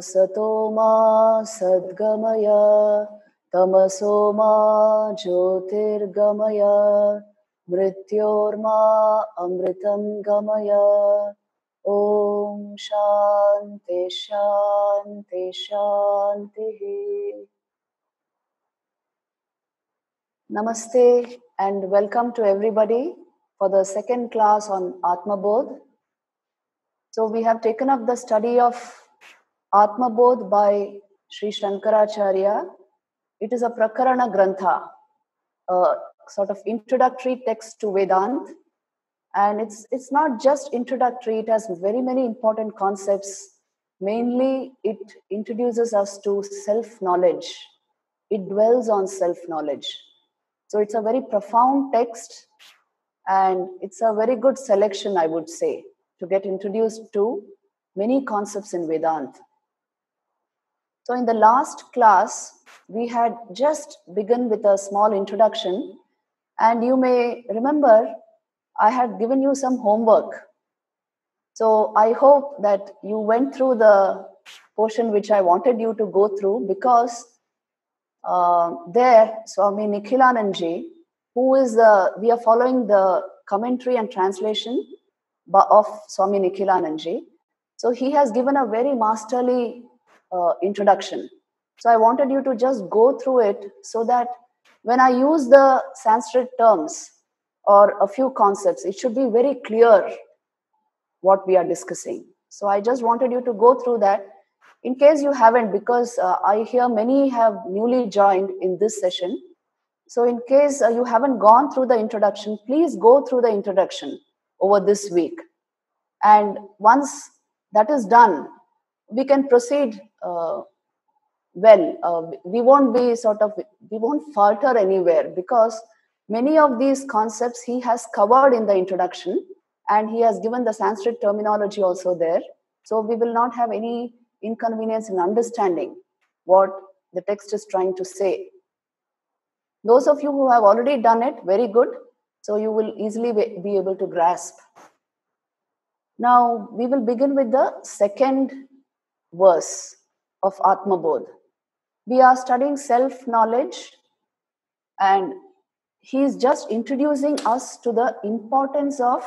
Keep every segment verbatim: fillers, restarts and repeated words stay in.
Asato ma sadgamaya tamaso ma jyotirgamaya mrityorma amritam gamaya. Om Shanti Shanti Shanti. Namaste and welcome to everybody for the second class on Atma Bodh. So we have taken up the study of Atma Bodh by Sri Shankaracharya. It is a Prakarana Grantha, a sort of introductory text to Vedant. And it's, it's not just introductory, it has very many important concepts. Mainly, it introduces us to self-knowledge. It dwells on self-knowledge. So it's a very profound text, and it's a very good selection, I would say, to get introduced to many concepts in Vedanta. So in the last class, we had just begun with a small introduction, and you may remember I had given you some homework. So I hope that you went through the portion which I wanted you to go through, because uh, there Swami Nikhilanandji, who is the, we are following the commentary and translation of Swami Nikhilanandji. So he has given a very masterly uh, introduction. So I wanted you to just go through it so that when I use the Sanskrit terms or a few concepts, it should be very clear what we are discussing. So I just wanted you to go through that. In case you haven't, because uh, I hear many have newly joined in this session. So in case uh, you haven't gone through the introduction, please go through the introduction over this week. And once that is done, we can proceed uh, well. Uh, we won't be sort of, we won't falter anywhere, because many of these concepts he has covered in the introduction, and he has given the Sanskrit terminology also there. So we will not have any inconvenience in understanding what the text is trying to say. Those of you who have already done it, very good. So you will easily be able to grasp. Now we will begin with the second verse of Atma Bodh. We are studying self-knowledge, and he is just introducing us to the importance of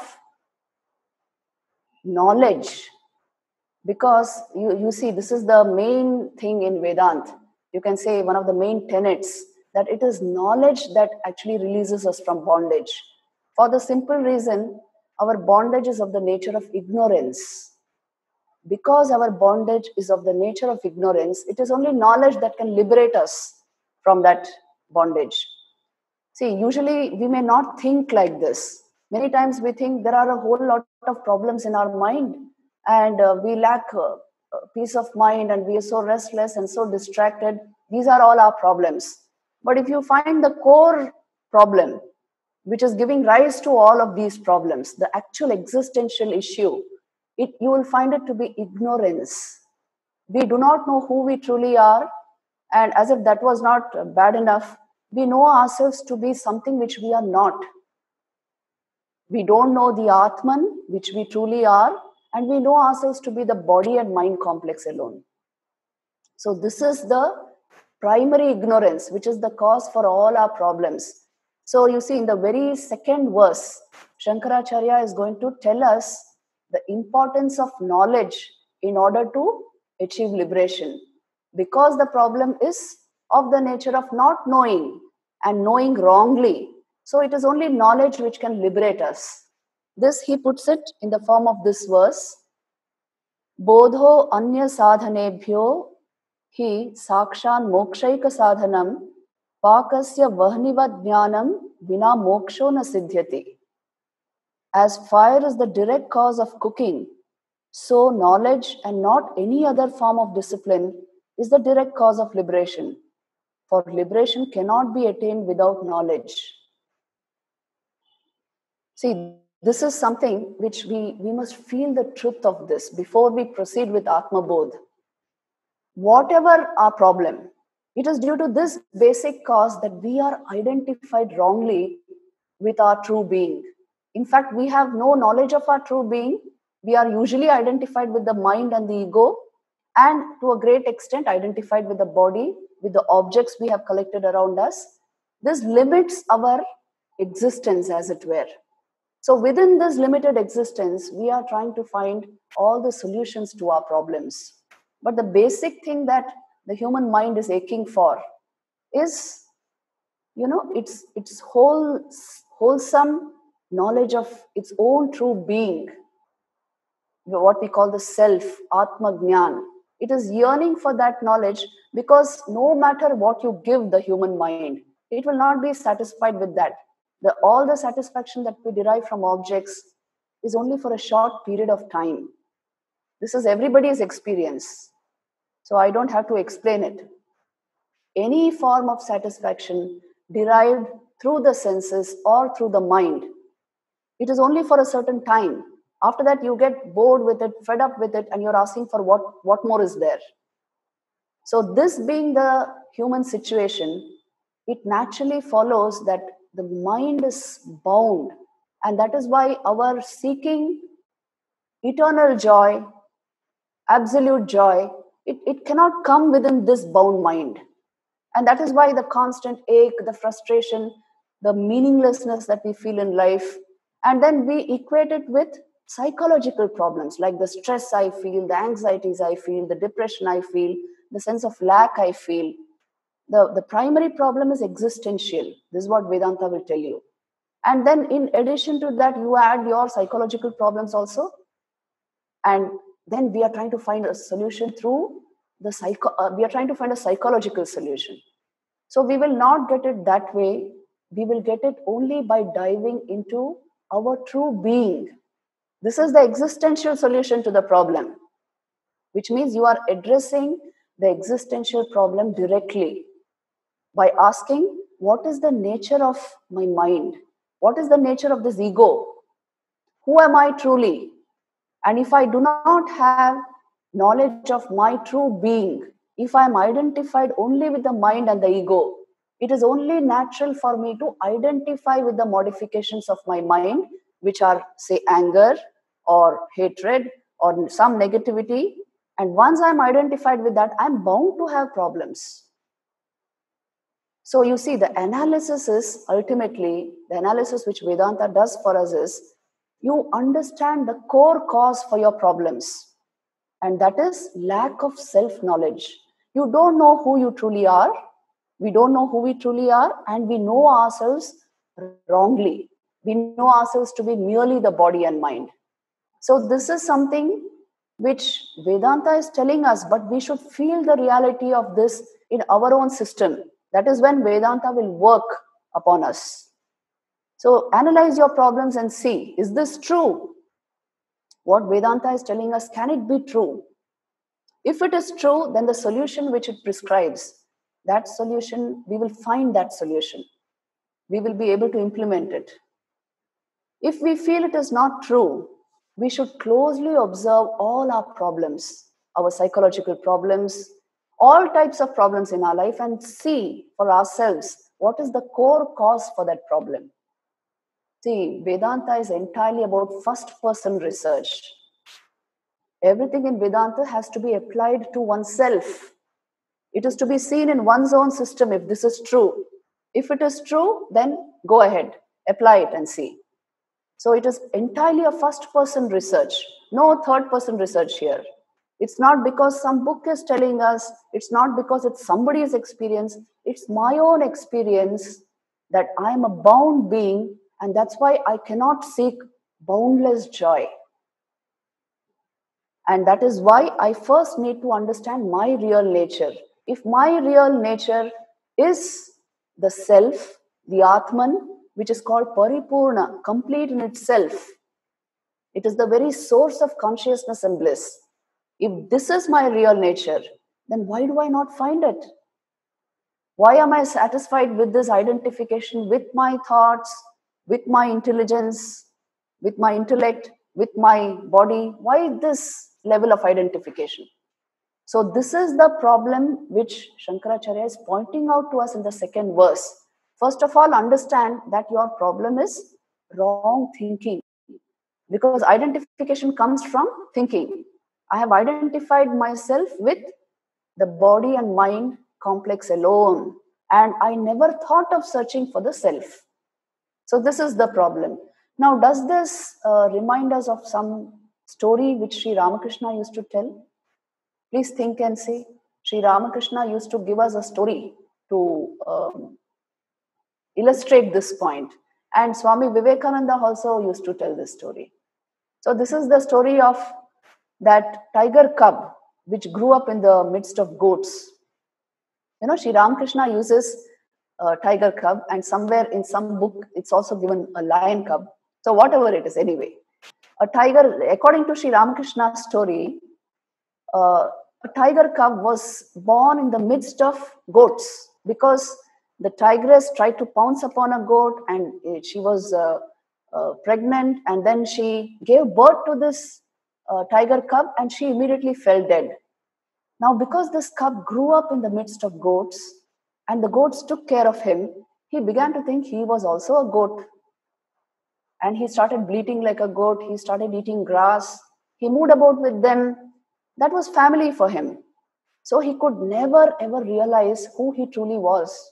knowledge. Because you, you see, this is the main thing in Vedanta. You can say one of the main tenets, that it is knowledge that actually releases us from bondage. For the simple reason, our bondage is of the nature of ignorance. Because our bondage is of the nature of ignorance, it is only knowledge that can liberate us from that bondage. See, usually we may not think like this. Many times we think there are a whole lot of problems in our mind, and uh, we lack uh, peace of mind, and we are so restless and so distracted. These are all our problems. But if you find the core problem, which is giving rise to all of these problems, the actual existential issue, it, you will find it to be ignorance. We do not know who we truly are, and as if that was not bad enough, we know ourselves to be something which we are not. We don't know the Atman, which we truly are, and we know ourselves to be the body and mind complex alone. So this is the primary ignorance, which is the cause for all our problems. So you see, in the very second verse, Shankaracharya is going to tell us the importance of knowledge in order to achieve liberation. Because the problem is of the nature of not knowing and knowing wrongly. So it is only knowledge which can liberate us. This he puts it in the form of this verse. Bodho anya sadhanebhyo hi sakshan mokshaika sadhanam pakasya vahnivad jnanam vina moksho na siddhyati. As fire is the direct cause of cooking, so knowledge and not any other form of discipline is the direct cause of liberation. For liberation cannot be attained without knowledge. See, this is something which we, we must feel the truth of this before we proceed with Atma Bodh. Whatever our problem, it is due to this basic cause that we are identified wrongly with our true being. In fact, we have no knowledge of our true being. We are usually identified with the mind and the ego, and to a great extent identified with the body, with the objects we have collected around us. This limits our existence, as it were. So within this limited existence, we are trying to find all the solutions to our problems. But the basic thing that the human mind is aching for is, you know, it's it's whole wholesome knowledge of its own true being, what we call the self, Atma Jnana. It is yearning for that knowledge, because no matter what you give the human mind, it will not be satisfied with that. The, all the satisfaction that we derive from objects is only for a short period of time. This is everybody's experience. So I don't have to explain it. Any form of satisfaction derived through the senses or through the mind, it is only for a certain time. After that, you get bored with it, fed up with it, and you're asking for what, what more is there. So this being the human situation, it naturally follows that the mind is bound. And that is why our seeking eternal joy, absolute joy, it, it cannot come within this bound mind. And that is why the constant ache, the frustration, the meaninglessness that we feel in life, and then we equate it with psychological problems like the stress I feel, the anxieties I feel, the depression I feel, the sense of lack I feel. The, the primary problem is existential. This is what Vedanta will tell you. And then in addition to that, you add your psychological problems also. And then we are trying to find a solution through the psycho, uh, we are trying to find a psychological solution. So we will not get it that way. We will get it only by diving into our true being. This is the existential solution to the problem, which means you are addressing the existential problem directly by asking, what is the nature of my mind? What is the nature of this ego? Who am I truly? And if I do not have knowledge of my true being, if I am identified only with the mind and the ego, it is only natural for me to identify with the modifications of my mind, which are, say, anger or hatred or some negativity. And once I'm identified with that, I'm bound to have problems. So you see, the analysis is ultimately, the analysis which Vedanta does for us is, you understand the core cause for your problems. And that is lack of self-knowledge. You don't know who you truly are. We don't know who we truly are. And we know ourselves wrongly. We know ourselves to be merely the body and mind. So this is something which Vedanta is telling us, but we should feel the reality of this in our own system. That is when Vedanta will work upon us. So analyze your problems and see, is this true? What Vedanta is telling us, can it be true? If it is true, then the solution which it prescribes, that solution, we will find that solution. We will be able to implement it. If we feel it is not true, we should closely observe all our problems, our psychological problems, all types of problems in our life, and see for ourselves what is the core cause for that problem. See, Vedanta is entirely about first-person research. Everything in Vedanta has to be applied to oneself. It is to be seen in one's own system if this is true. If it is true, then go ahead, apply it and see. So it is entirely a first-person research, no third-person research here. It's not because some book is telling us, it's not because it's somebody's experience, it's my own experience that I am a bound being, and that's why I cannot seek boundless joy. And that is why I first need to understand my real nature. If my real nature is the self, the Atman, which is called Paripurna, complete in itself, it is the very source of consciousness and bliss. If this is my real nature, then why do I not find it? Why am I satisfied with this identification with my thoughts, with my intelligence, with my intellect, with my body? Why this level of identification? So this is the problem which Shankaracharya is pointing out to us in the second verse. First of all, understand that your problem is wrong thinking, because identification comes from thinking. I have identified myself with the body and mind complex alone, and I never thought of searching for the self. So this is the problem. Now, does this uh, remind us of some story which Sri Ramakrishna used to tell? Please think and see. Sri Ramakrishna used to give us a story to um, illustrate this point. And Swami Vivekananda also used to tell this story. So this is the story of that tiger cub which grew up in the midst of goats. You know, Sri Ramakrishna uses a tiger cub, and somewhere in some book it's also given a lion cub. So whatever it is, anyway, a tiger, according to Sri Ramakrishna's story, uh, a tiger cub was born in the midst of goats because the tigress tried to pounce upon a goat, and she was uh, uh, pregnant, and then she gave birth to this uh, tiger cub, and she immediately fell dead. Now, because this cub grew up in the midst of goats and the goats took care of him, he began to think he was also a goat. And he started bleating like a goat. He started eating grass. He moved about with them. That was family for him. So he could never ever realize who he truly was.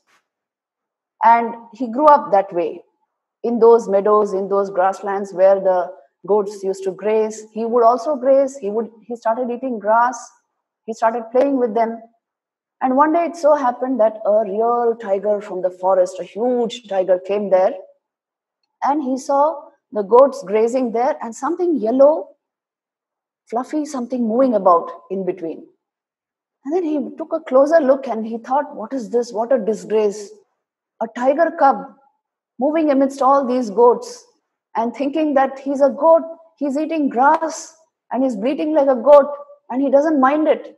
And he grew up that way, in those meadows, in those grasslands where the goats used to graze. He would also graze. He would. He started eating grass. He started playing with them. And one day it so happened that a real tiger from the forest, a huge tiger, came there. And he saw the goats grazing there and something yellow, fluffy, something moving about in between. And then he took a closer look and he thought, what is this? What a disgrace. A tiger cub moving amidst all these goats and thinking that he's a goat, he's eating grass and he's bleating like a goat and he doesn't mind it.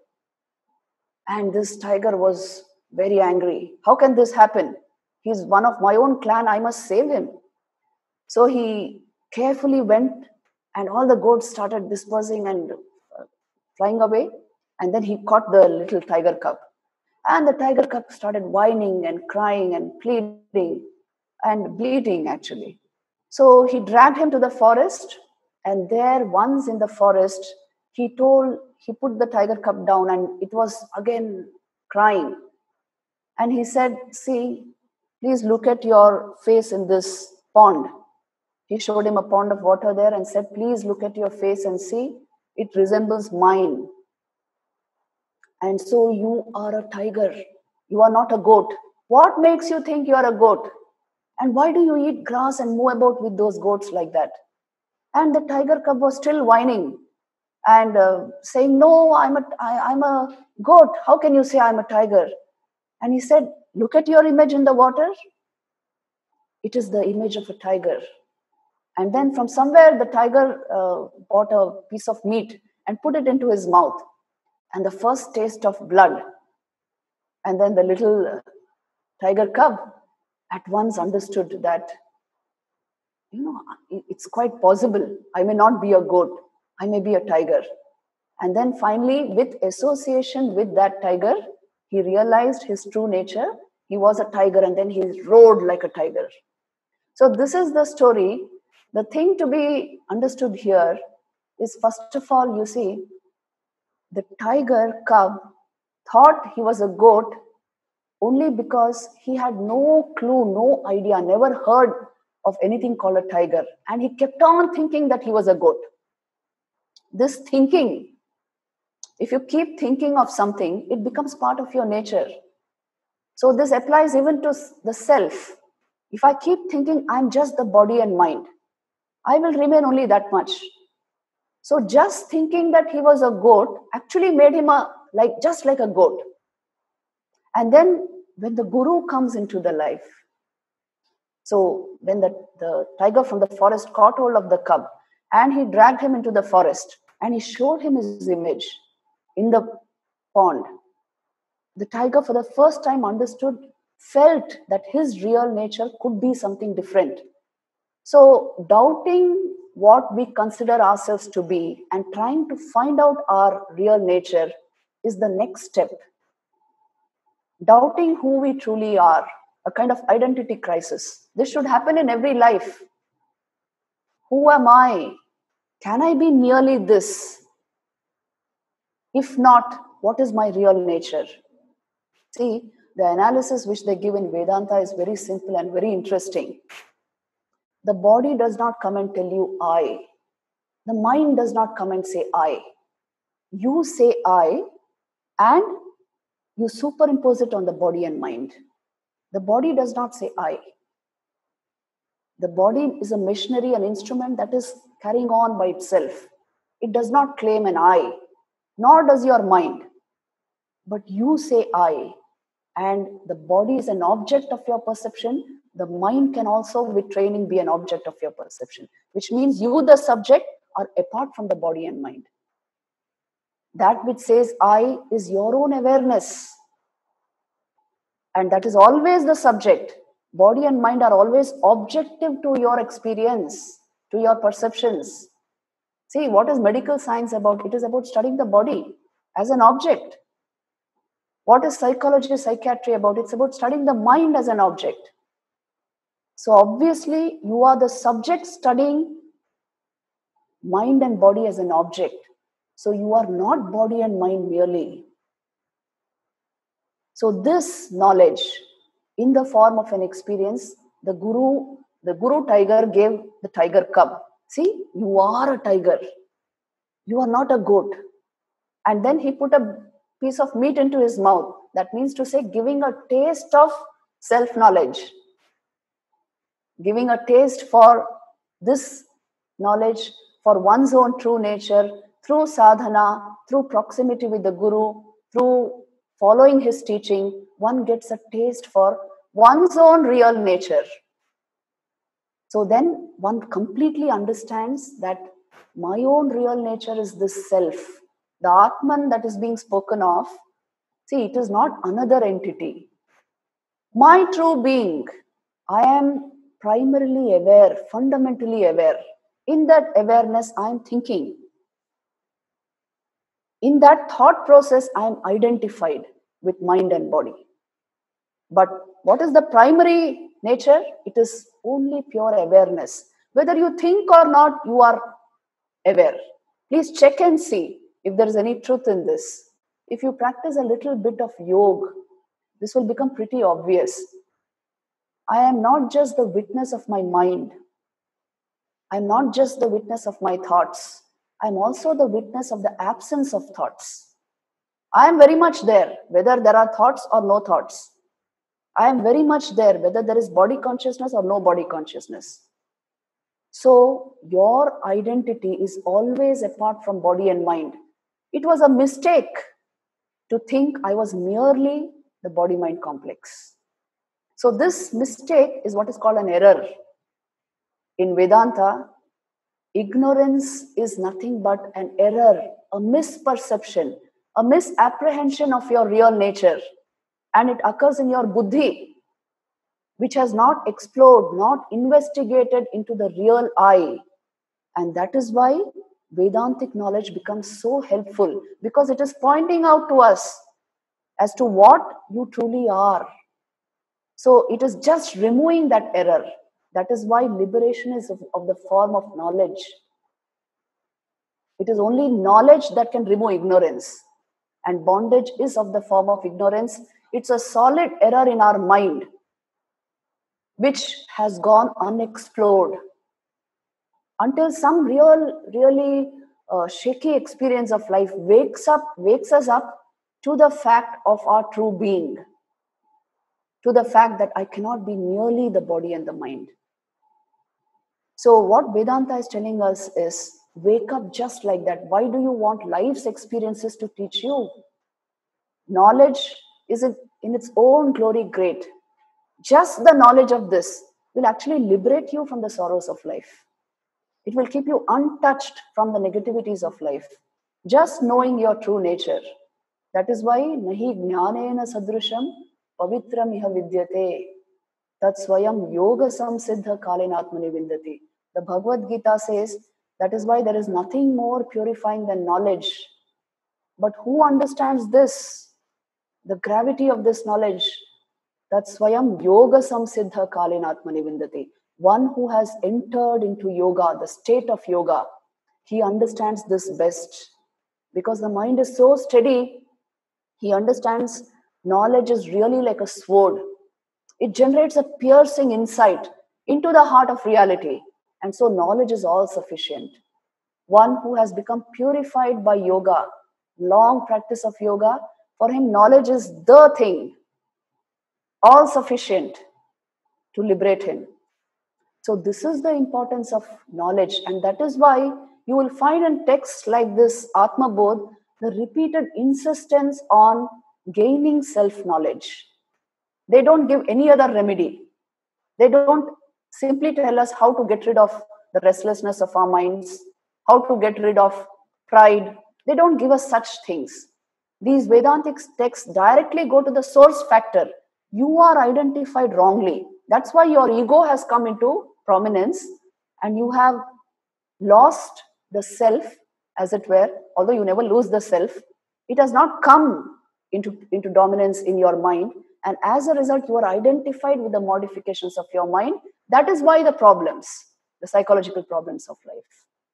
And this tiger was very angry. How can this happen? He's one of my own clan. I must save him. So he carefully went, and all the goats started dispersing and uh, flying away. And then he caught the little tiger cub. And the tiger cub started whining and crying and pleading and bleating, actually. So he dragged him to the forest. And there, once in the forest, he told, he put the tiger cub down, and it was again crying. And he said, see, please look at your face in this pond. He showed him a pond of water there and said, please look at your face and see, it resembles mine. And so you are a tiger. You are not a goat. What makes you think you are a goat? And why do you eat grass and move about with those goats like that? And the tiger cub was still whining and uh, saying, no, I'm a, I, I'm a goat. How can you say I'm a tiger? And he said, look at your image in the water. It is the image of a tiger. And then from somewhere, the tiger uh, bought a piece of meat and put it into his mouth. And the first taste of blood. And then the little uh, tiger cub at once understood that, you know, it's quite possible. I may not be a goat. I may be a tiger. And then finally, with association with that tiger, he realized his true nature. He was a tiger, and then he roared like a tiger. So this is the story. The thing to be understood here is, first of all, you see, the tiger cub thought he was a goat only because he had no clue, no idea, never heard of anything called a tiger. And he kept on thinking that he was a goat. This thinking, if you keep thinking of something, it becomes part of your nature. So this applies even to the self. If I keep thinking I'm just the body and mind, I will remain only that much. So just thinking that he was a goat actually made him a like just like a goat. And then when the guru comes into the life, so when the, the tiger from the forest caught hold of the cub and he dragged him into the forest and he showed him his image in the pond, the tiger for the first time understood, felt that his real nature could be something different. So doubting what we consider ourselves to be and trying to find out our real nature is the next step. Doubting who we truly are, a kind of identity crisis. This should happen in every life. Who am I? Can I be nearly this? If not, what is my real nature? See, the analysis which they give in Vedanta is very simple and very interesting. The body does not come and tell you I. The mind does not come and say I. You say I, and you superimpose it on the body and mind. The body does not say I. The body is a machinery, an instrument that is carrying on by itself. It does not claim an I, nor does your mind. But you say I, and the body is an object of your perception. The mind can also, with training, be an object of your perception, which means you, the subject, are apart from the body and mind. That which says I is your own awareness. And that is always the subject. Body and mind are always objective to your experience, to your perceptions. See, what is medical science about? It is about studying the body as an object. What is psychology, psychiatry about? It's about studying the mind as an object. So obviously, you are the subject studying mind and body as an object. So you are not body and mind merely. So this knowledge, in the form of an experience, the guru, the guru tiger gave the tiger cub. See, you are a tiger. You are not a goat. And then he put a piece of meat into his mouth. That means to say, giving a taste of self-knowledge. Giving a taste for this knowledge, for one's own true nature, through sadhana, through proximity with the guru, through following his teaching, one gets a taste for one's own real nature. So then one completely understands that my own real nature is this self. The Atman that is being spoken of, see, it is not another entity. My true being, I am primarily aware, fundamentally aware. In that awareness, I am thinking. In that thought process, I am identified with mind and body. But what is the primary nature? It is only pure awareness. Whether you think or not, you are aware. Please check and see if there is any truth in this. If you practice a little bit of yoga, this will become pretty obvious. I am not just the witness of my mind. I am not just the witness of my thoughts. I am also the witness of the absence of thoughts. I am very much there, whether there are thoughts or no thoughts. I am very much there, whether there is body consciousness or no body consciousness. So your identity is always apart from body and mind. It was a mistake to think I was merely the body-mind complex. So this mistake is what is called an error. In Vedanta, ignorance is nothing but an error, a misperception, a misapprehension of your real nature. And it occurs in your buddhi, which has not explored, not investigated into the real I. And that is why Vedantic knowledge becomes so helpful, because it is pointing out to us as to what you truly are. So it is just removing that error. That is why liberation is of, of the form of knowledge. It is only knowledge that can remove ignorance. And bondage is of the form of ignorance. It's a solid error in our mind, which has gone unexplored until some real, really uh, shaky experience of life wakes up, wakes us up to the fact of our true being, to the fact that I cannot be merely the body and the mind. So what Vedanta is telling us is, wake up just like that. Why do you want life's experiences to teach you? Knowledge is in its own glory great. Just the knowledge of this will actually liberate you from the sorrows of life. It will keep you untouched from the negativities of life. Just knowing your true nature. That is why nahi jnanena sadrusham pavitram iha vidyate tat swayam yoga samsiddha kalenatmani vindati. The Bhagavad Gita says that is why there is nothing more purifying than knowledge. But who understands this? The gravity of this knowledge. That swayam yoga samsiddha kalenatmani vindati. One who has entered into yoga, the state of yoga, he understands this best. because the mind is so steady, he understands knowledge is really like a sword. It generates a piercing insight into the heart of reality. And so knowledge is all sufficient. One who has become purified by yoga, long practice of yoga, for him knowledge is the thing, all sufficient to liberate him. So this is the importance of knowledge, and that is why you will find in texts like this Atma Bodh the repeated insistence on gaining self-knowledge. They don't give any other remedy. They don't simply tell us how to get rid of the restlessness of our minds, how to get rid of pride. They don't give us such things. These Vedantic texts directly go to the source factor. You are identified wrongly. That's why your ego has come into prominence, and you have lost the self, as it were. Although you never lose the self, it has not come into, into dominance in your mind. And as a result, you are identified with the modifications of your mind. That is why the problems, the psychological problems of life.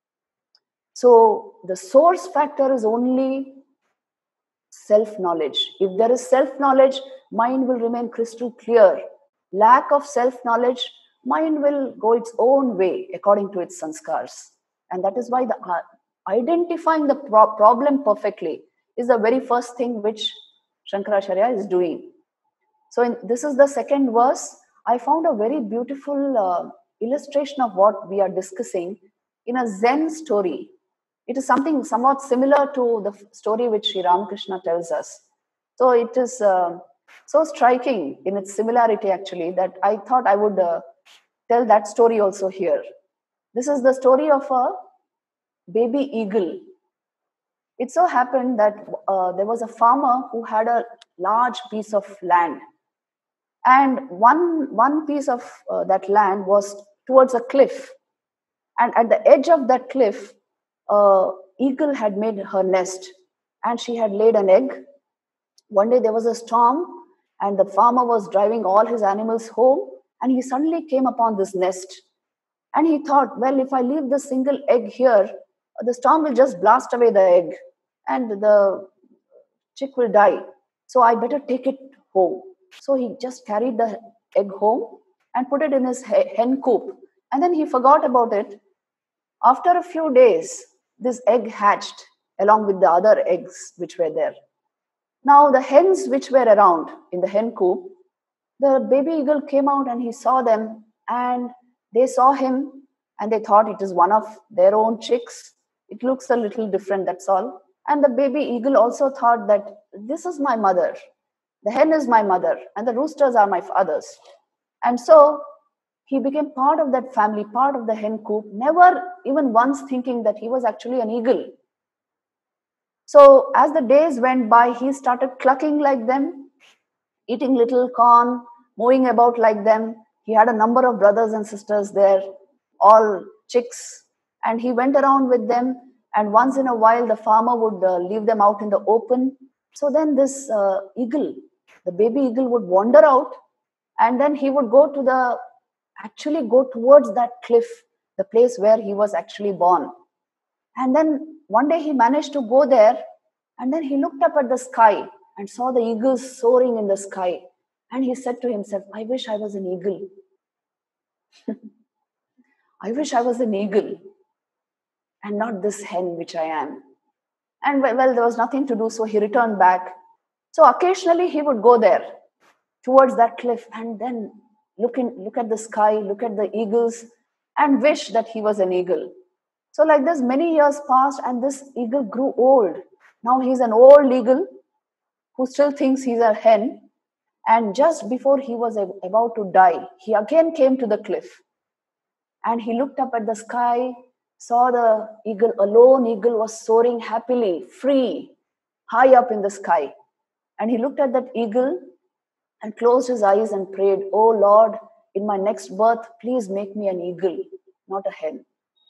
So the source factor is only self-knowledge. If there is self-knowledge, mind will remain crystal clear. Lack of self-knowledge, mind will go its own way according to its sanskars. And that is why the uh, identifying the pro- problem perfectly is the very first thing which Shankaracharya is doing. So in, this is the second verse. I found a very beautiful uh, illustration of what we are discussing in a Zen story. It is something somewhat similar to the story which Sri Ramakrishna tells us. So it is uh, so striking in its similarity, actually, that I thought I would uh, tell that story also here. This is the story of a baby eagle. It so happened that uh, there was a farmer who had a large piece of land. And one, one piece of uh, that land was towards a cliff. And at the edge of that cliff, uh, eagle had made her nest, and she had laid an egg. One day there was a storm, and the farmer was driving all his animals home, and he suddenly came upon this nest. And he thought, well, if I leave this single egg here, the storm will just blast away the egg, and the chick will die. So I better take it home. So he just carried the egg home and put it in his hen coop. And then he forgot about it. After a few days, this egg hatched along with the other eggs which were there. Now the hens which were around in the hen coop, the baby eagle came out and he saw them, and they saw him and they thought it is one of their own chicks. It looks a little different, that's all. And the baby eagle also thought that this is my mother. The hen is my mother and the roosters are my fathers. And so he became part of that family, part of the hen coop, never even once thinking that he was actually an eagle. So as the days went by, he started clucking like them, eating little corn, moving about like them. He had a number of brothers and sisters there, all chicks, and he went around with them. And once in a while, the farmer would uh, leave them out in the open. So then this uh, eagle, the baby eagle, would wander out, and then he would go to the, actually go towards that cliff, the place where he was actually born. And then one day he managed to go there, and then he looked up at the sky and saw the eagles soaring in the sky. And he said to himself, I wish I was an eagle. I wish I was an eagle and not this hen which I am. And well, there was nothing to do, so he returned back. So occasionally he would go there towards that cliff and then look, in, look at the sky, look at the eagles, and wish that he was an eagle. So like this, many years passed, and this eagle grew old. Now he's an old eagle who still thinks he's a hen. And just before he was about to die, he again came to the cliff. And he looked up at the sky, saw the eagle, a lone eagle was soaring happily, free, high up in the sky. And he looked at that eagle and closed his eyes and prayed, oh Lord, in my next birth, please make me an eagle, not a hen.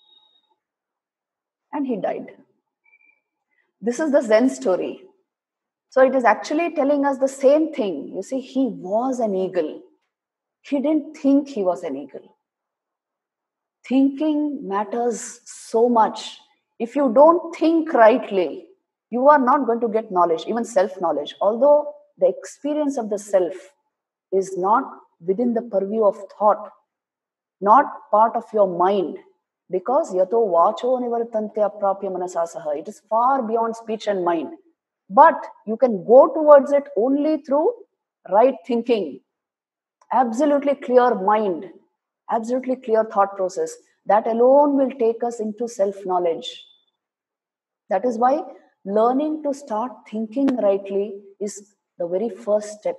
And he died. This is the Zen story. So it is actually telling us the same thing. You see, he was an eagle. He didn't think he was an eagle. Thinking matters so much. If you don't think rightly, you are not going to get knowledge, even self-knowledge. Although the experience of the self is not within the purview of thought, not part of your mind, because yato vacho nivartante aprapya manasasaha. It is far beyond speech and mind. But you can go towards it only through right thinking, absolutely clear mind, absolutely clear thought process. That alone will take us into self-knowledge. That is why learning to start thinking rightly is the very first step.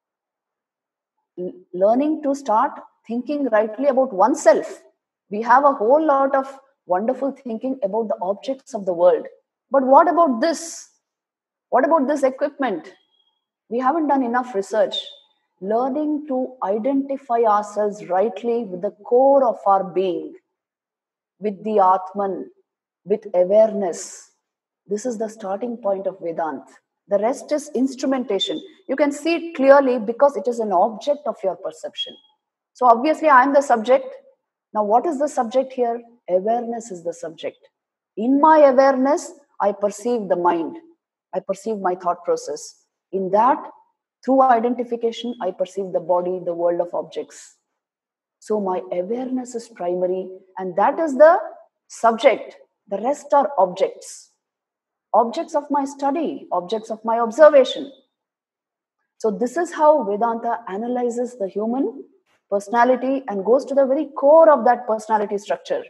L- learning to start thinking rightly about oneself. We have a whole lot of wonderful thinking about the objects of the world. But what about this? What about this equipment? We haven't done enough research. Learning to identify ourselves rightly with the core of our being, with the Atman, with awareness. This is the starting point of Vedanta. The rest is instrumentation. You can see it clearly because it is an object of your perception. So obviously I am the subject. Now what is the subject here? Awareness is the subject. In my awareness, I perceive the mind. I perceive my thought process. In that, through identification, I perceive the body, the world of objects. So my awareness is primary, and that is the subject. The rest are objects. Objects of my study, objects of my observation. So this is how Vedanta analyzes the human personality and goes to the very core of that personality structure.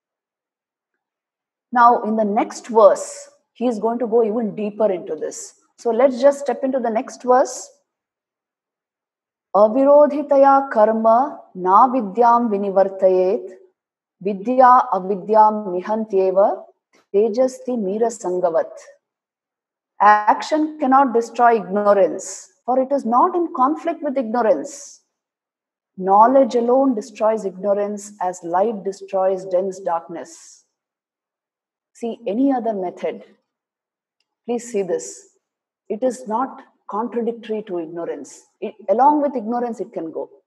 Now, in the next verse, he is going to go even deeper into this. So let's just step into the next verse. Avirodhitaya karma na vidyam vinivartayet vidya avidyam nihantyeva tejasti mira sangavat. Action cannot destroy ignorance, for it is not in conflict with ignorance. Knowledge alone destroys ignorance as light destroys dense darkness. See, any other method, please see this. It is not contradictory to ignorance. It, along with ignorance, it can go.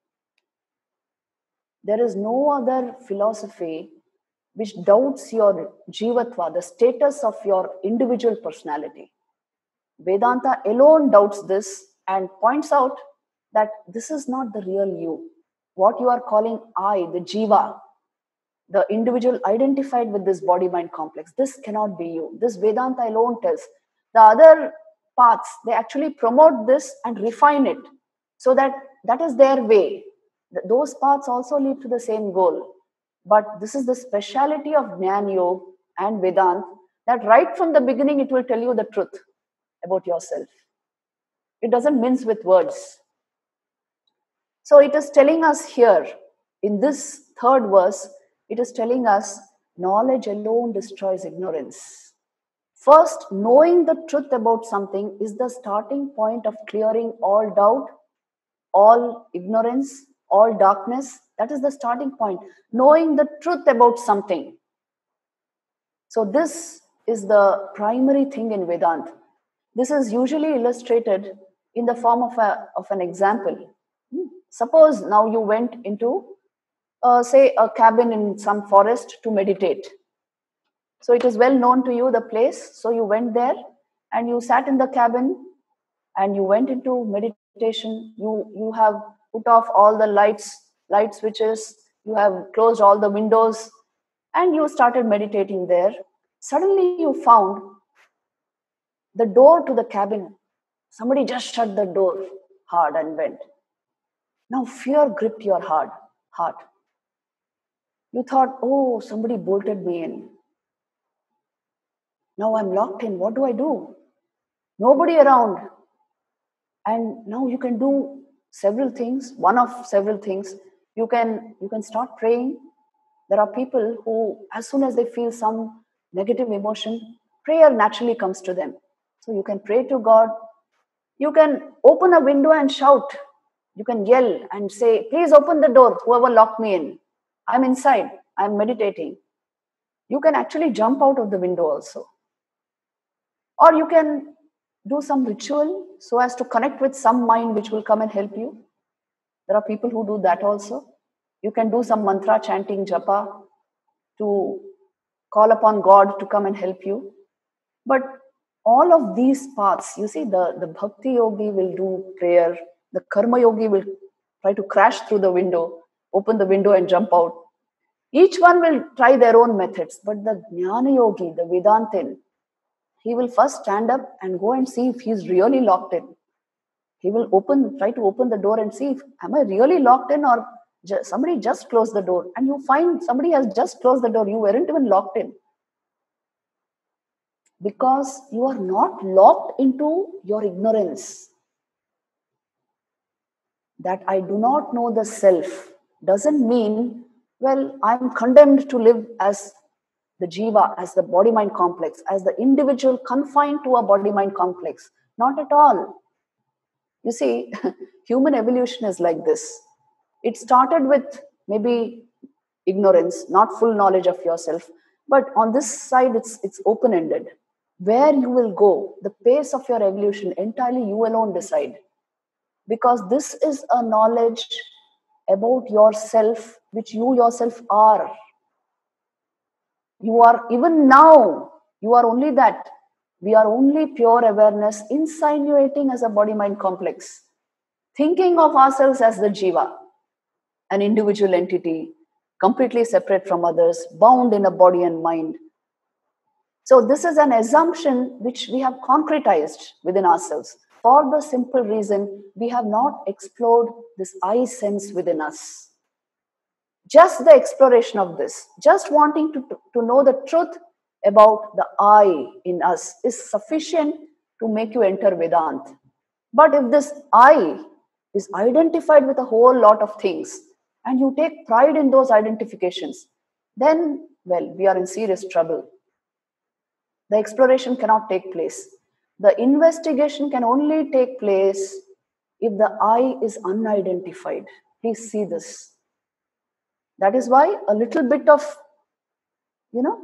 There is no other philosophy which doubts your jivatva, the status of your individual personality. Vedanta alone doubts this and points out that this is not the real you. What you are calling I, the jiva, the individual identified with this body-mind complex, this cannot be you. This Vedanta alone tells. The other paths, they actually promote this and refine it so that that is their way. Those paths also lead to the same goal. But this is the speciality of Jnana Yoga and Vedanta, that right from the beginning it will tell you the truth about yourself. It doesn't mince with words. So it is telling us here, in this third verse, it is telling us knowledge alone destroys ignorance. First, knowing the truth about something is the starting point of clearing all doubt, all ignorance, all darkness. That is the starting point. Knowing the truth about something. So this is the primary thing in Vedanta. This is usually illustrated in the form of, a, of an example. Suppose now you went into, uh, say, a cabin in some forest to meditate. So it is well known to you, the place. So you went there and you sat in the cabin and you went into meditation. You, you have put off all the lights, light switches. You have closed all the windows and you started meditating there. Suddenly you found the door to the cabin. Somebody just shut the door hard and went. Now fear gripped your heart. heart. You thought, oh, somebody bolted me in. Now I'm locked in. What do I do? Nobody around. And now you can do several things. One of several things. You can, you can start praying. There are people who, as soon as they feel some negative emotion, prayer naturally comes to them. So you can pray to God. You can open a window and shout. You can yell and say, please open the door, whoever locked me in. I'm inside. I'm meditating. You can actually jump out of the window also. Or you can do some ritual so as to connect with some mind which will come and help you. There are people who do that also. You can do some mantra chanting, japa, to call upon God to come and help you. But all of these paths, you see, the, the bhakti yogi will do prayer, the karma yogi will try to crash through the window, open the window and jump out. Each one will try their own methods, but the jnana yogi, the Vedantin, he will first stand up and go and see if he's really locked in. He will open, try to open the door and see if, am I really locked in, or ju- somebody just closed the door. And you find somebody has just closed the door. You weren't even locked in. Because you are not locked into your ignorance. That I do not know the self doesn't mean, well, I'm condemned to live as the jiva, as the body-mind complex, as the individual confined to a body-mind complex. Not at all. You see, human evolution is like this. It started with maybe ignorance, not full knowledge of yourself. But on this side, it's, it's open-ended. Where you will go, the pace of your evolution, entirely you alone decide. Because this is a knowledge about yourself, which you yourself are. You are, even now, you are only that. We are only pure awareness, insinuating as a body-mind complex, thinking of ourselves as the jiva, an individual entity, completely separate from others, bound in a body and mind. So this is an assumption which we have concretized within ourselves for the simple reason we have not explored this I sense within us. Just the exploration of this, just wanting to, to know the truth about the I in us is sufficient to make you enter Vedanta. But if this I is identified with a whole lot of things and you take pride in those identifications, then, well, we are in serious trouble. The exploration cannot take place. The investigation can only take place if the I is unidentified. Please see this. That is why a little bit of, you know,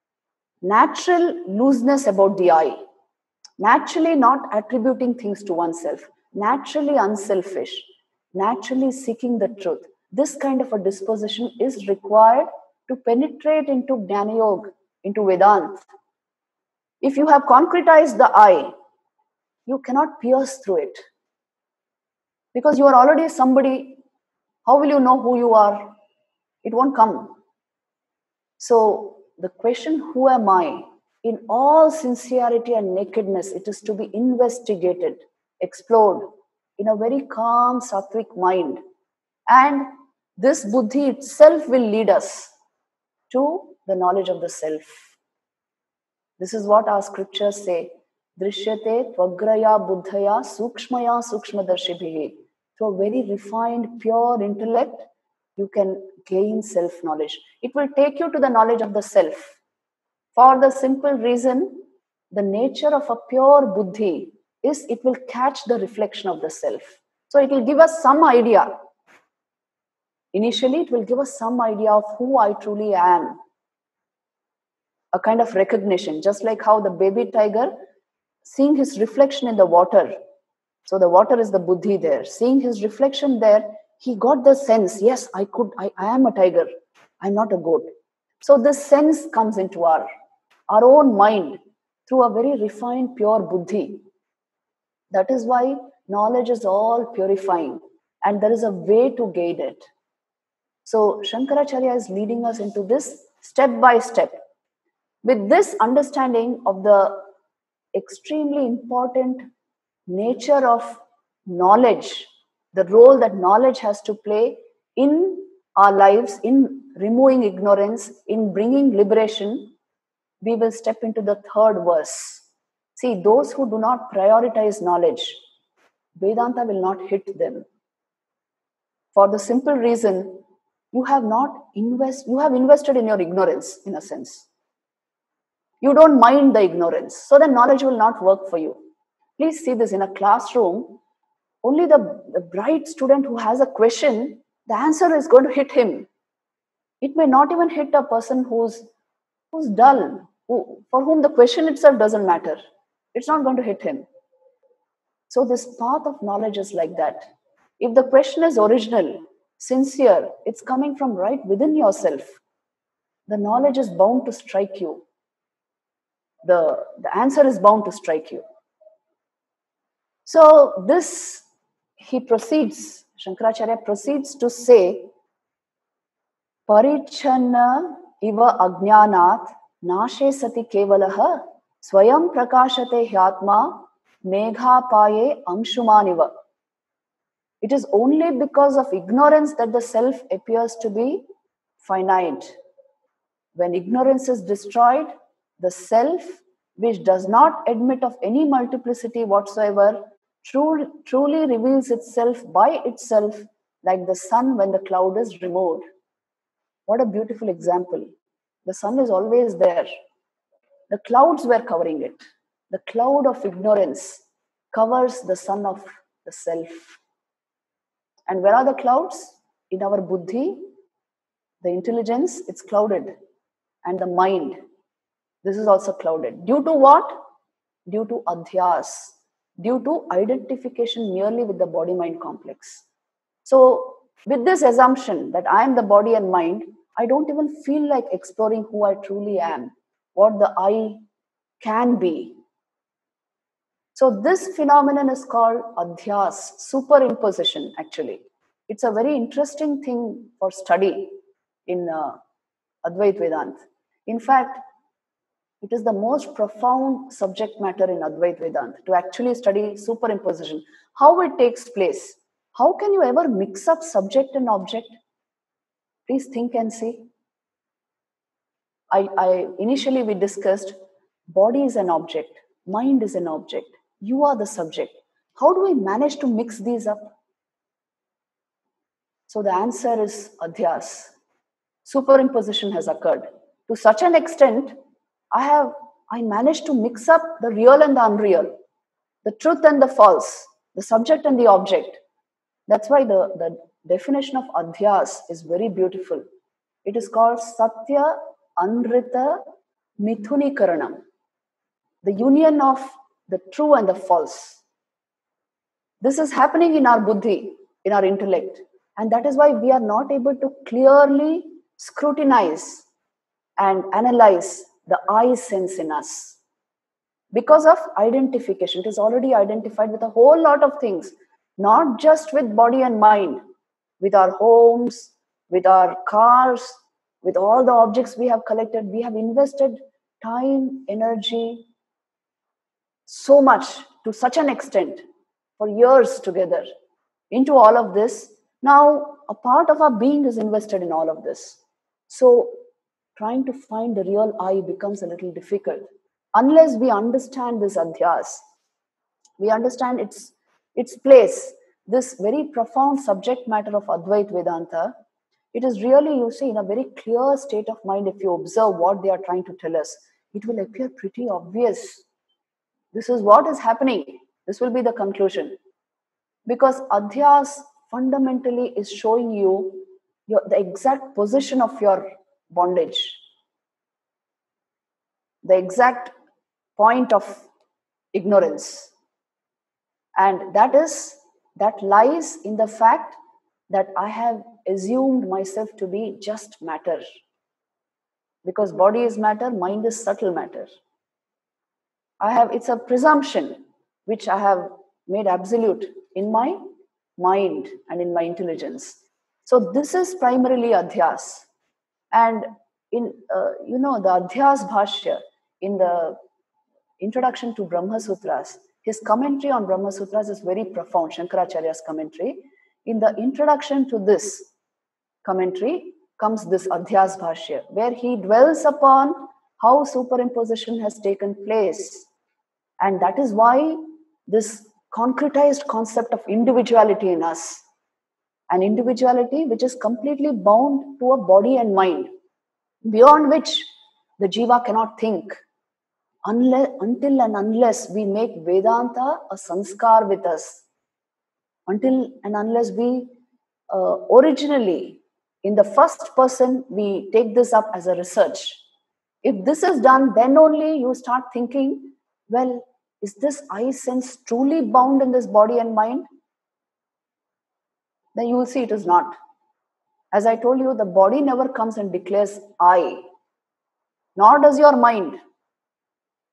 natural looseness about the I, naturally not attributing things to oneself, naturally unselfish, naturally seeking the truth. This kind of a disposition is required to penetrate into Jnana Yoga, into Vedanta. If you have concretized the I, you cannot pierce through it. Because you are already somebody. How will you know who you are? It won't come. So the question, who am I? In all sincerity and nakedness, it is to be investigated, explored in a very calm, sattvic mind. And this buddhi itself will lead us to the knowledge of the self. This is what our scriptures say. Drishyate tvagraya buddhaya sukshmaya sukshmadarshibhihi. Through a very refined, pure intellect, you can gain self-knowledge. It will take you to the knowledge of the self. For the simple reason, the nature of a pure buddhi is it will catch the reflection of the self. So it will give us some idea. Initially, it will give us some idea of who I truly am. A kind of recognition, just like how the baby tiger, seeing his reflection in the water. So the water is the buddhi there. Seeing his reflection there, he got the sense, yes, I could, I, I am a tiger. I'm not a goat. So this sense comes into our, our own mind through a very refined, pure buddhi. That is why knowledge is all purifying and there is a way to gain it. So Shankaracharya is leading us into this step by step. With this understanding of the extremely important nature of knowledge, the role that knowledge has to play in our lives, in removing ignorance, in bringing liberation, we will step into the third verse. See, those who do not prioritize knowledge, Vedanta will not hit them. For the simple reason, you have not invest, you have invested in your ignorance, in a sense. You don't mind the ignorance, so then knowledge will not work for you. Please see this in a classroom. Only the, the bright student who has a question, the answer is going to hit him. It may not even hit a person who's, who's dull, who, for whom the question itself doesn't matter. It's not going to hit him. So this path of knowledge is like that. If the question is original, sincere, it's coming from right within yourself, the knowledge is bound to strike you. the, the answer is bound to strike you. So this, he proceeds, Shankaracharya proceeds to say, Parichanna iva ajnanat nashe sati kevalaha swayam prakashate hyatma meghapaye amshumaniva. It is only because of ignorance that the self appears to be finite. When ignorance is destroyed, the self, which does not admit of any multiplicity whatsoever, truly, truly reveals itself by itself like the sun when the cloud is removed. What a beautiful example. The sun is always there. The clouds were covering it. The cloud of ignorance covers the sun of the self. And where are the clouds? In our buddhi, the intelligence, it's clouded. And the mind, this is also clouded. Due to what? Due to adhyas, due to identification merely with the body-mind complex. So with this assumption that I am the body and mind, I don't even feel like exploring who I truly am, what the I can be. So this phenomenon is called adhyas, superimposition actually. It's a very interesting thing for study in uh, Advaita Vedanta. In fact, it is the most profound subject matter in Advaita Vedanta to actually study superimposition, how it takes place. How can you ever mix up subject and object? Please think and see. I, I initially we discussed body is an object, mind is an object, you are the subject. How do we manage to mix these up? So the answer is adhyas. Superimposition has occurred. To such an extent, I have I managed to mix up the real and the unreal, the truth and the false, the subject and the object. That's why the, the definition of adhyas is very beautiful. It is called Satya Anrita Mithunikaranam, the union of the true and the false. This is happening in our buddhi, in our intellect. And that is why we are not able to clearly scrutinize and analyze the I sense in us. Because of identification, it is already identified with a whole lot of things, not just with body and mind, with our homes, with our cars, with all the objects we have collected. We have invested time, energy, so much, to such an extent, for years together, into all of this. Now, a part of our being is invested in all of this. So, trying to find the real I becomes a little difficult. Unless we understand this adhyas, we understand its, its place, this very profound subject matter of Advaita Vedanta, it is really, you see, in a very clear state of mind. If you observe what they are trying to tell us, it will appear pretty obvious. This is what is happening. This will be the conclusion. Because adhyas fundamentally is showing you your, the exact position of your bondage, the exact point of ignorance. And that is, that lies in the fact that I have assumed myself to be just matter. Because body is matter, mind is subtle matter. I have, it's a presumption which I have made absolute in my mind and in my intelligence. So this is primarily adhyas. And in, uh, you know, the adhyas bhashya, in the introduction to Brahma Sutras, his commentary on Brahma Sutras is very profound, Shankaracharya's commentary. In the introduction to this commentary comes this adhyas bhashya, where he dwells upon how superimposition has taken place. And that is why this concretized concept of individuality in us, an individuality which is completely bound to a body and mind, beyond which the jiva cannot think, unless, until and unless we make Vedanta a sanskar with us, until and unless we uh, originally, in the first person, we take this up as a research. If this is done, then only you start thinking, well, is this I sense truly bound in this body and mind? Then you will see it is not. As I told you, the body never comes and declares I, nor does your mind.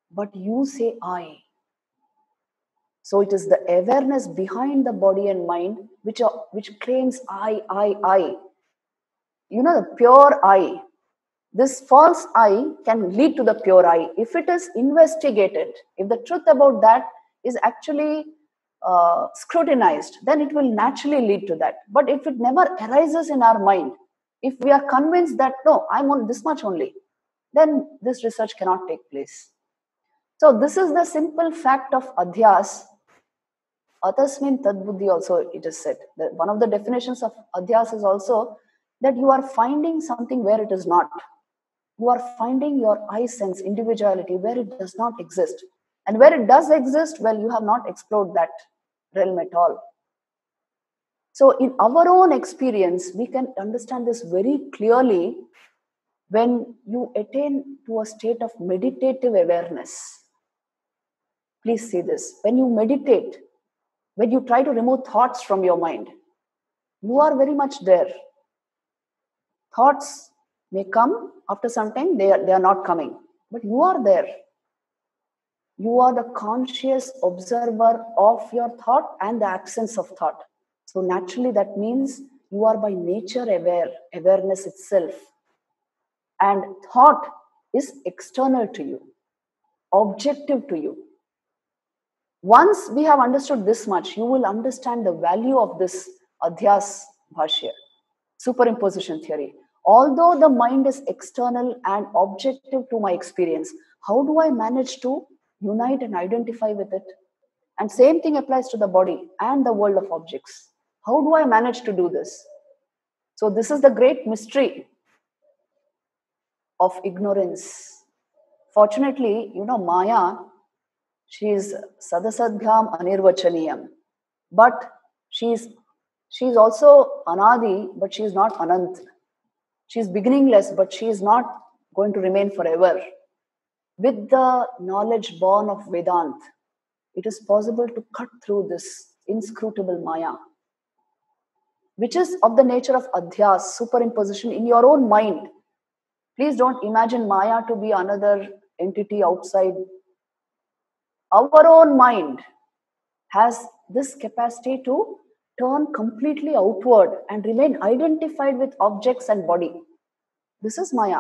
but you say I. So it is the awareness behind the body and mind which, are, which claims I, I, I. You know, the pure I. This false I can lead to the pure I. If it is investigated, if the truth about that is actually uh, scrutinized, then it will naturally lead to that. But if it never arises in our mind, if we are convinced that, no, I'm on this much only, then this research cannot take place. So this is the simple fact of adhyas. Atasmin tadbuddhi also it is said. That one of the definitions of adhyas is also that you are finding something where it is not. You are finding your I sense, individuality, where it does not exist. And where it does exist, well, you have not explored that realm at all. So in our own experience, we can understand this very clearly when you attain to a state of meditative awareness. Please see this. When you meditate, when you try to remove thoughts from your mind, you are very much there. Thoughts may come after some time, they are, they are not coming, but you are there. You are the conscious observer of your thought and the absence of thought. So naturally, that means you are by nature aware, awareness itself. And thought is external to you, objective to you. Once we have understood this much, you will understand the value of this Adhyas Bhashya, superimposition theory. Although the mind is external and objective to my experience, how do I manage to unite and identify with it? And same thing applies to the body and the world of objects. How do I manage to do this? So this is the great mystery of ignorance. Fortunately, you know, Maya, she is Sadasadbhyam Anirvachaniyam. But she is, she is also Anadi, but she is not Anant. She is beginningless, but she is not going to remain forever. With the knowledge born of Vedant, it is possible to cut through this inscrutable Maya, which is of the nature of adhyas, superimposition in your own mind. Please don't imagine Maya to be another entity outside. Our own mind has this capacity to turn completely outward and remain identified with objects and body. This is Maya.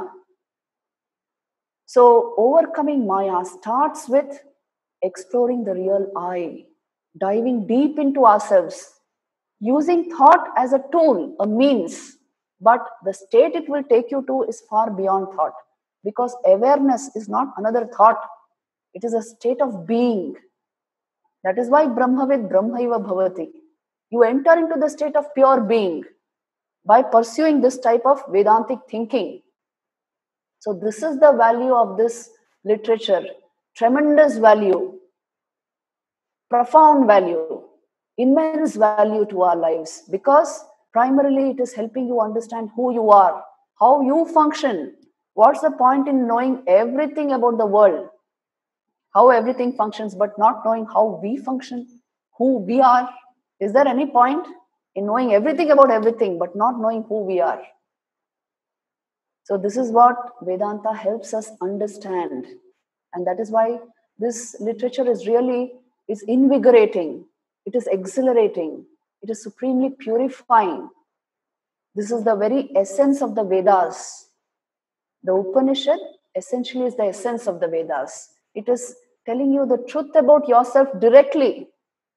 So overcoming Maya starts with exploring the real I, diving deep into ourselves, using thought as a tool, a means, but the state it will take you to is far beyond thought, because awareness is not another thought. It is a state of being. That is why Brahmavid Brahmaiva Bhavati. You enter into the state of pure being by pursuing this type of Vedantic thinking. So this is the value of this literature. Tremendous value, profound value, immense value to our lives, because primarily it is helping you understand who you are, how you function. What's the point in knowing everything about the world, how everything functions, but not knowing how we function, who we are? Is there any point in knowing everything about everything, but not knowing who we are? So this is what Vedanta helps us understand. And that is why this literature is really is invigorating. It is exhilarating. It is supremely purifying. This is the very essence of the Vedas. The Upanishad essentially is the essence of the Vedas. It is telling you the truth about yourself directly.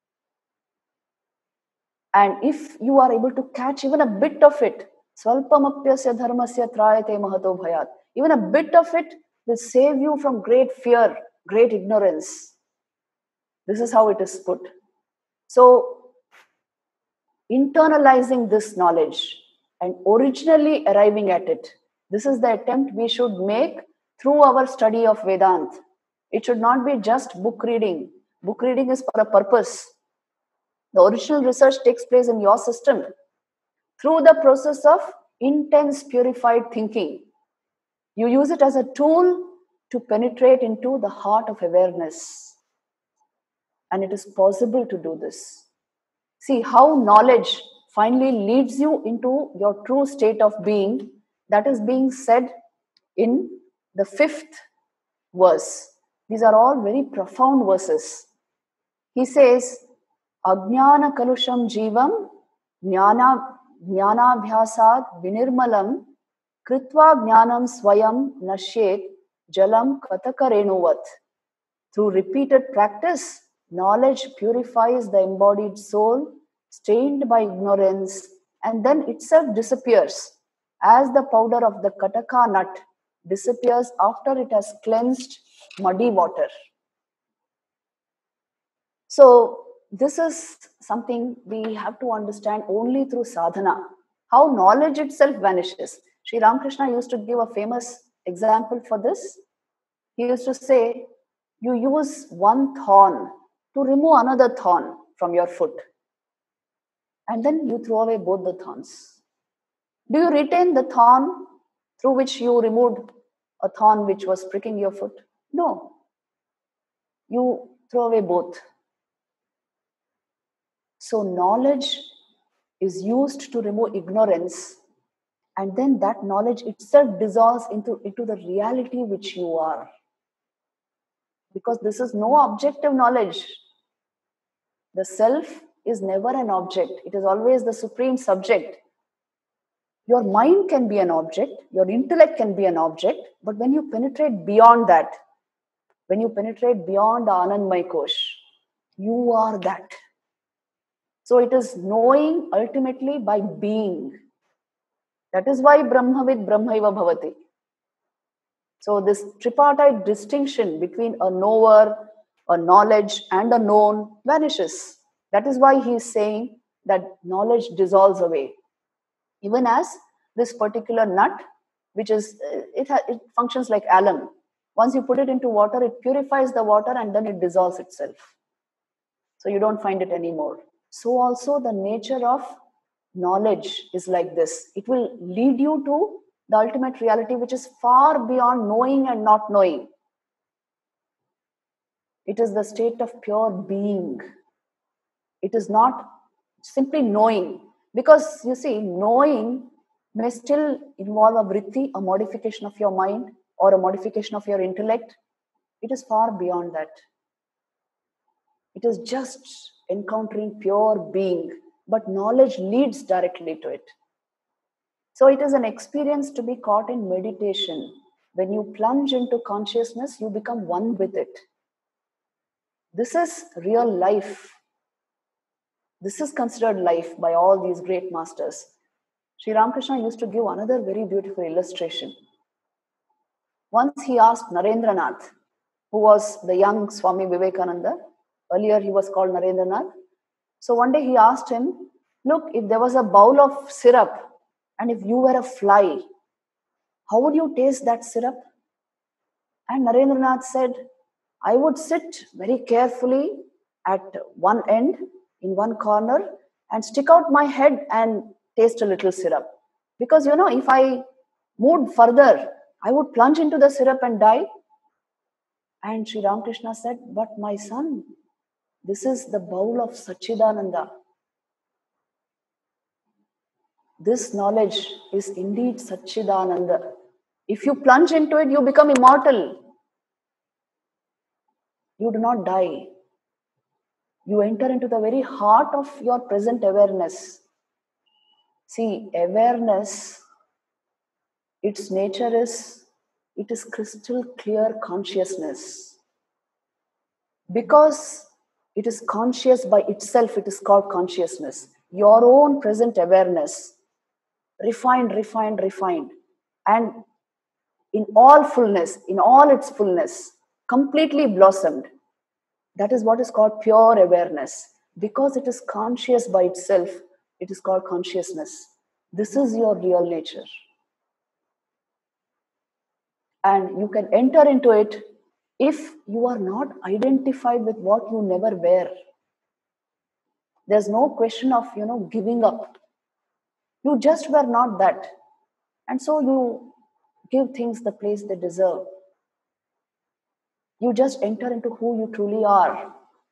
And if you are able to catch even a bit of it, Swalpamapyasya dharmasya trayate mahato bhayat, even a bit of it will save you from great fear, great ignorance. This is how it is put. So, internalizing this knowledge and originally arriving at it, this is the attempt we should make through our study of Vedanta. It should not be just book reading. Book reading is for a purpose. The original research takes place in your system through the process of intense purified thinking. You use it as a tool to penetrate into the heart of awareness. And it is possible to do this. See how knowledge finally leads you into your true state of being. That is being said in the fifth verse. These are all very profound verses. He says, Ajnana kalusham jivam jnana jnanabhyasad vinirmalam kritva jnanam swayam nashet jalam katakarenuvat. Through repeated practice, knowledge purifies the embodied soul, stained by ignorance, and then itself disappears, as the powder of the kataka nut disappears after it has cleansed muddy water. So, this is something we have to understand only through sadhana, how knowledge itself vanishes. Sri Ramakrishna used to give a famous example for this. He used to say, you use one thorn to remove another thorn from your foot, and then you throw away both the thorns. Do you retain the thorn through which you removed a thorn which was pricking your foot? No. You throw away both. So knowledge is used to remove ignorance, and then that knowledge itself dissolves into, into the reality which you are. Because this is no objective knowledge. The self is never an object. It is always the supreme subject. Your mind can be an object, your intellect can be an object, but when you penetrate beyond that, when you penetrate beyond the Anandmay Kosh, you are that. So it is knowing ultimately by being. That is why Brahmavid Brahmaiva Bhavati. So this tripartite distinction between a knower, a knowledge, and a known vanishes. That is why he is saying that knowledge dissolves away. Even as this particular nut, which is, it, ha- it functions like alum. Once you put it into water, it purifies the water and then it dissolves itself. So you don't find it anymore. So also the nature of knowledge is like this. It will lead you to the ultimate reality, which is far beyond knowing and not knowing. It is the state of pure being. It is not simply knowing. Because you see, knowing may still involve a vritti, a modification of your mind or a modification of your intellect. It is far beyond that. It is just encountering pure being, but knowledge leads directly to it. So it is an experience to be caught in meditation. When you plunge into consciousness, you become one with it. This is real life. This is considered life by all these great masters. Sri Ramakrishna used to give another very beautiful illustration. Once he asked Narendranath, who was the young Swami Vivekananda, earlier he was called Narendranath. So one day he asked him, look, if there was a bowl of syrup and if you were a fly, how would you taste that syrup? And Narendranath said, I would sit very carefully at one end, in one corner, and stick out my head and taste a little syrup. Because, you know, if I moved further, I would plunge into the syrup and die. And Sri Ramakrishna said, but my son, this is the bowl of Satchidananda. This knowledge is indeed Satchidananda. If you plunge into it, you become immortal. You do not die. You enter into the very heart of your present awareness. See, awareness, its nature is, it is crystal clear consciousness. Because it is conscious by itself, it is called consciousness. Your own present awareness, refined, refined, refined, and in all fullness, in all its fullness, completely blossomed. That is what is called pure awareness. Because it is conscious by itself, it is called consciousness. This is your real nature. And you can enter into it if you are not identified with what you never were. There's no question of, you know, giving up. You just were not that. And so you give things the place they deserve. You just enter into who you truly are.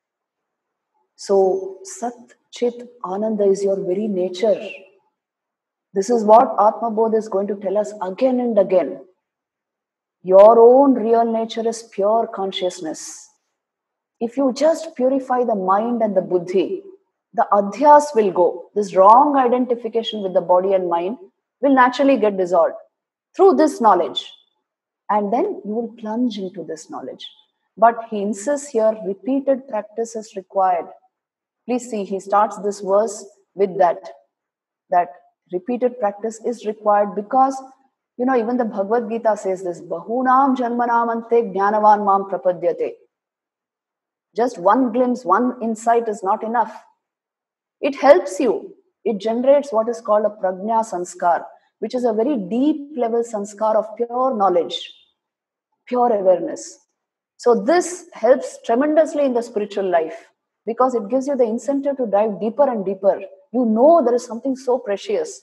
So, Sat, Chit, Ananda is your very nature. This is what Atma Bodh is going to tell us again and again. Your own real nature is pure consciousness. If you just purify the mind and the buddhi, the adhyas will go. This wrong identification with the body and mind will naturally get dissolved through this knowledge. And then you will plunge into this knowledge. But he insists here, repeated practice is required. Please see, he starts this verse with that, that repeated practice is required because, you know, even the Bhagavad Gita says this, Bahunam Janmanam Ante Jnanavan Mam Prapadyate. Just one glimpse, one insight is not enough. It helps you. It generates what is called a prajna sanskar, which is a very deep level sanskar of pure knowledge, pure awareness. So this helps tremendously in the spiritual life because it gives you the incentive to dive deeper and deeper. You know there is something so precious.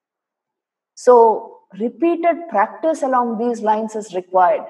So repeated practice along these lines is required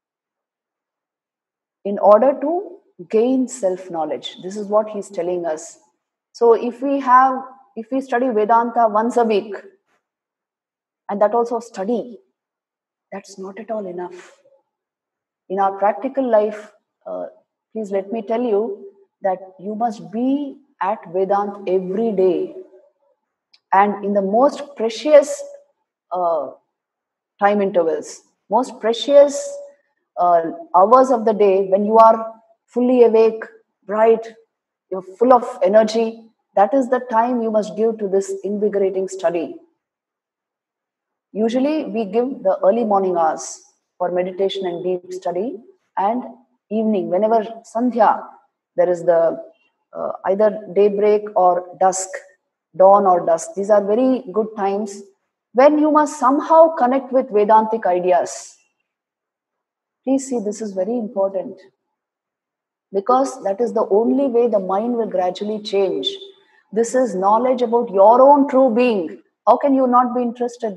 in order to gain self-knowledge. This is what he's telling us. So if we have, if we study Vedanta once a week, and that also study, that's not at all enough. In our practical life, uh, please let me tell you that you must be at Vedanta every day. And in the most precious uh, time intervals, most precious uh, hours of the day, when you are fully awake, bright, you're full of energy, that is the time you must give to this invigorating study. Usually we give the early morning hours for meditation and deep study, and evening, whenever Sandhya, there is the uh, either daybreak or dusk, dawn or dusk. These are very good times when you must somehow connect with Vedantic ideas. Please see, this is very important because that is the only way the mind will gradually change. This is knowledge about your own true being. How can you not be interested?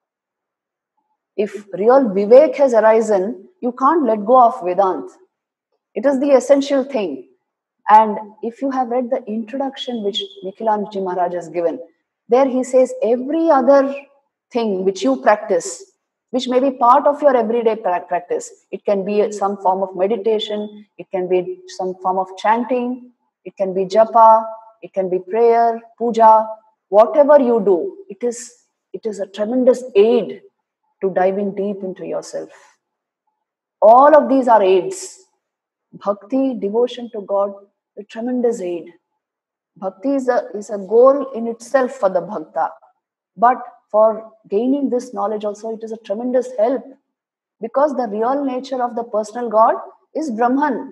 If real Vivek has arisen, you can't let go of Vedant. It is the essential thing. And if you have read the introduction which Nikhilanji Maharaj has given, there he says every other thing which you practice, which may be part of your everyday practice, it can be some form of meditation, it can be some form of chanting, it can be japa, it can be prayer, puja, whatever you do, it is, it is a tremendous aid to diving deep into yourself. All of these are aids. Bhakti, devotion to God, a tremendous aid. Bhakti is a, is a goal in itself for the bhakta. But for gaining this knowledge also, it is a tremendous help because the real nature of the personal God is Brahman.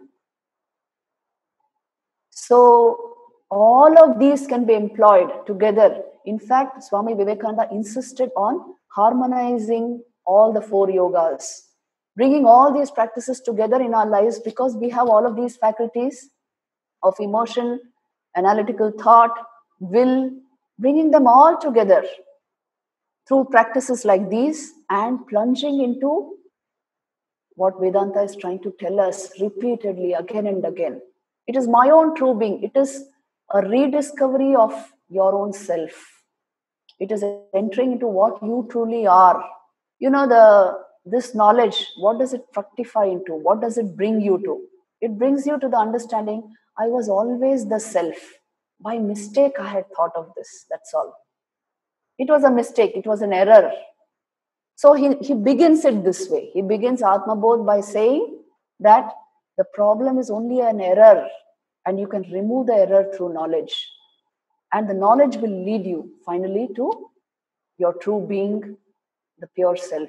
So all of these can be employed together. In fact, Swami Vivekananda insisted on harmonizing all the four yogas, bringing all these practices together in our lives because we have all of these faculties of emotion, analytical thought, will, bringing them all together through practices like these and plunging into what Vedanta is trying to tell us repeatedly again and again. It is my own true being. It is a rediscovery of your own self. It is entering into what you truly are. You know, the this knowledge, what does it fructify into? What does it bring you to? It brings you to the understanding, I was always the self. By mistake, I had thought of this. That's all. It was a mistake. It was an error. So he, he begins it this way. He begins Atma Bodh by saying that the problem is only an error and you can remove the error through knowledge. And the knowledge will lead you finally to your true being, the pure self.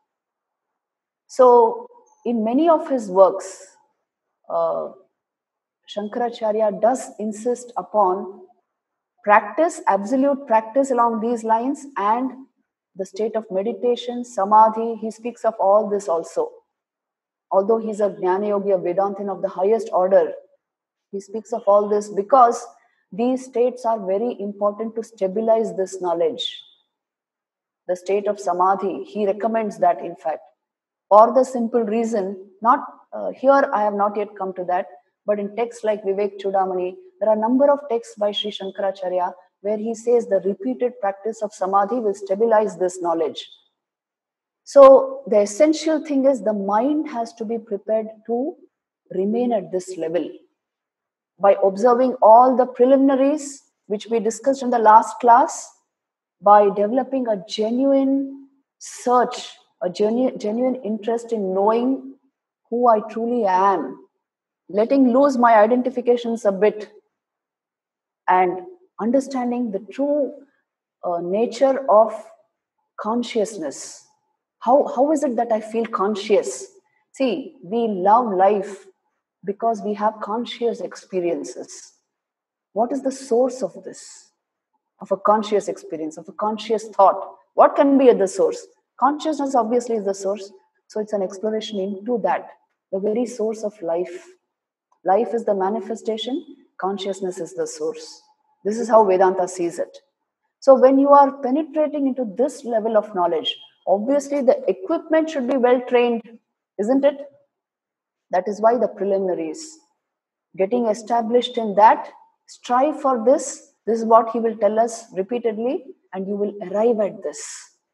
So in many of his works, uh, Shankaracharya does insist upon practice, absolute practice along these lines, and the state of meditation, samadhi. He speaks of all this also. Although he's a Jnana Yogi, a Vedantin of the highest order, he speaks of all this because these states are very important to stabilize this knowledge. The state of samadhi, he recommends that, in fact, for the simple reason, not uh, here I have not yet come to that, but in texts like Vivek Chudamani, there are a number of texts by Sri Shankaracharya where he says the repeated practice of samadhi will stabilize this knowledge. So the essential thing is the mind has to be prepared to remain at this level by observing all the preliminaries which we discussed in the last class, by developing a genuine search, a genu- genuine interest in knowing who I truly am, letting loose my identifications a bit, and understanding the true uh, nature of consciousness. How, how is it that I feel conscious? See, we love life because we have conscious experiences. What is the source of this? Of a conscious experience, of a conscious thought? What can be at the source? Consciousness obviously is the source. So it's an exploration into that, the very source of life. Life is the manifestation, consciousness is the source. This is how Vedanta sees it. So when you are penetrating into this level of knowledge, obviously the equipment should be well trained, isn't it? That is why the preliminaries. Getting established in that, strive for this. This is what he will tell us repeatedly, and you will arrive at this.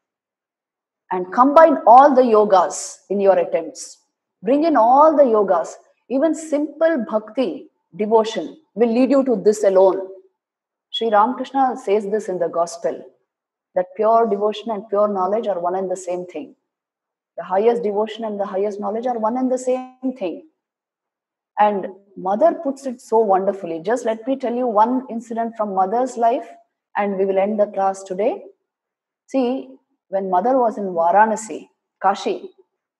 And combine all the yogas in your attempts. Bring in all the yogas. Even simple bhakti, devotion, will lead you to this alone. Sri Ramakrishna says this in the gospel, that pure devotion and pure knowledge are one and the same thing. The highest devotion and the highest knowledge are one and the same thing. And Mother puts it so wonderfully. Just let me tell you one incident from Mother's life, and we will end the class today. See, when Mother was in Varanasi, Kashi,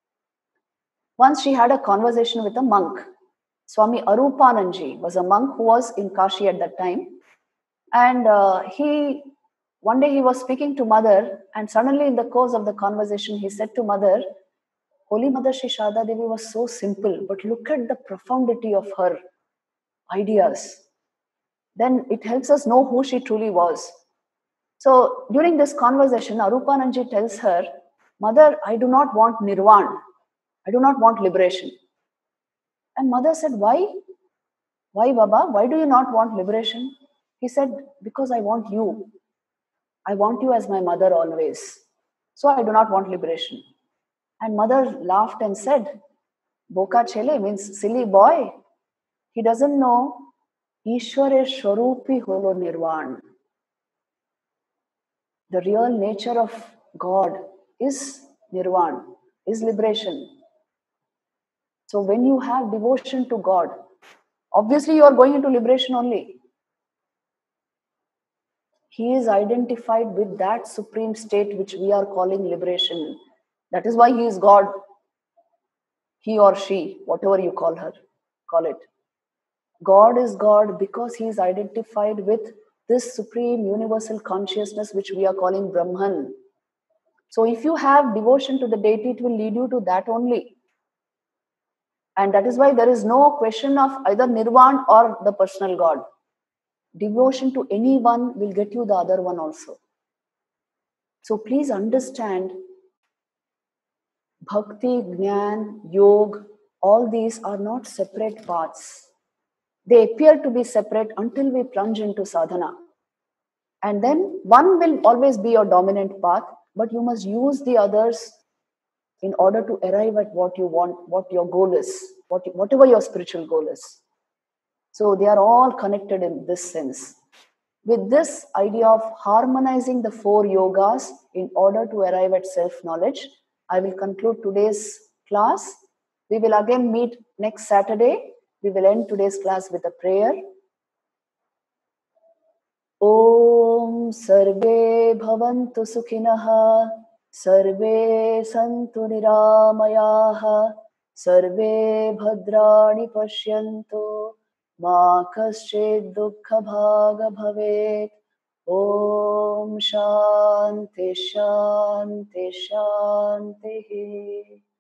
once she had a conversation with a monk. Swami Arupananji was a monk who was in Kashi at that time. And uh, he, one day he was speaking to Mother, and suddenly in the course of the conversation, he said to Mother, Holy Mother Sri Sharda Devi was so simple, but look at the profundity of her ideas. Then it helps us know who she truly was. So during this conversation, Arupananji tells her, Mother, I do not want nirvana. I do not want liberation. And Mother said, why? Why, Baba? Why do you not want liberation? He said, because I want you. I want you as my mother always. So I do not want liberation. And Mother laughed and said, Boka Chele means silly boy. He doesn't know Ishware Sharupi Holo Nirvan. The real nature of God is Nirvan, is liberation. So when you have devotion to God, obviously you are going into liberation only. He is identified with that supreme state which we are calling liberation. That is why he is God. He or she, whatever you call her, call it. God is God because he is identified with this supreme universal consciousness which we are calling Brahman. So if you have devotion to the deity, it will lead you to that only. And that is why there is no question of either Nirvana or the personal God. Devotion to anyone will get you the other one also. So please understand, Bhakti, Jnana, Yoga, all these are not separate paths. They appear to be separate until we plunge into sadhana. And then one will always be your dominant path, but you must use the others in order to arrive at what you want, what your goal is, what, whatever your spiritual goal is. So they are all connected in this sense. With this idea of harmonizing the four yogas in order to arrive at self-knowledge, I will conclude today's class. We will again meet next Saturday. We will end today's class with a prayer. Om Sarve Bhavantu Sukhinaha Sarve Santu Niramayaha Sarve Bhadrani Pashyantu Ma Kaschid Dukkha Bhaga Bhavet. Om Shanti Shanti Shanti.